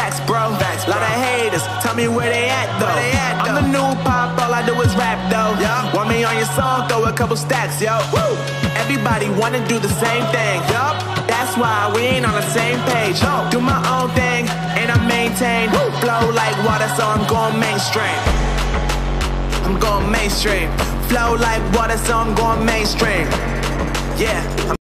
Facts, bro. Facts, lot of haters, tell me where they at though. I'm the new pop, all I do is rap though. Want me on your song, throw a couple stacks, yo. Woo! Everybody wanna do the same thing, yup. That's why we ain't on the same page. Do my own thing, and I maintain. Flow like water, so I'm going mainstream. I'm going mainstream. Flow like water, so I'm going mainstream. Yeah.